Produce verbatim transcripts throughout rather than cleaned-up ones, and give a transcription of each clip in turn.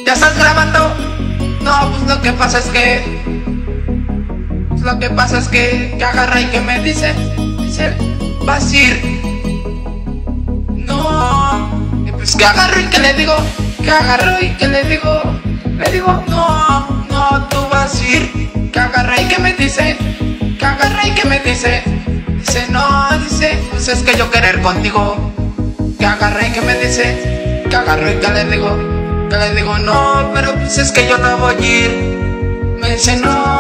¿Ya estás grabando? No, pues lo que pasa es que pues lo que pasa es que que agarra y que me dice dice, vas a ir. No, y pues que agarro y que le digo, que agarro y que le digo, le digo, no, no, tú vas a ir. Que agarra y que me dice, que agarra y que me dice, dice, no, dice, pues es que yo querer contigo. Que agarra y que me dice, que agarro y que le digo, que le digo, no, pero pues es que yo no voy a ir. Me dice,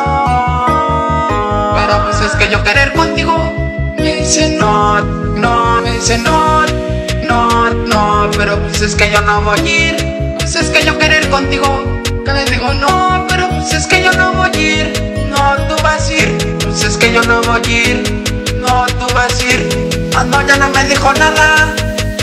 no, pero pues es que yo querer contigo. Me dice, no, no, me dice, no, no, no, pero pues es que yo no voy a ir. Pues es que yo querer contigo. Que le digo, no, pero pues es que yo no voy a ir. No, tú vas a ir. Pues es que yo no voy a ir. No, tú vas a ir. Ah, no, ya no me dijo nada.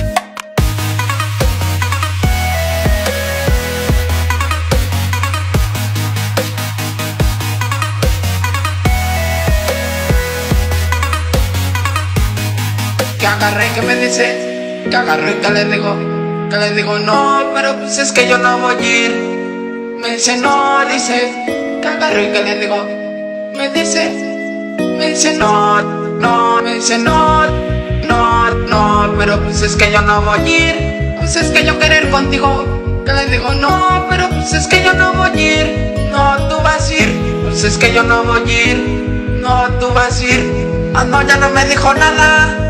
Que agarré y que me dice, que agarré y que le digo, que le digo, no, pero pues es que yo no voy a ir. Me dice, no, dice, que agarré y que le digo, me dice, me dice, no, no, me dice, no, no, no, pero pues es que yo no voy a ir. Pues es que yo querer contigo. Que le digo, no, pero pues es que yo no voy a ir. No, tú vas a ir. Pues es que yo no voy a ir. No, tú vas a ir. Ah, no, ya no me dijo nada.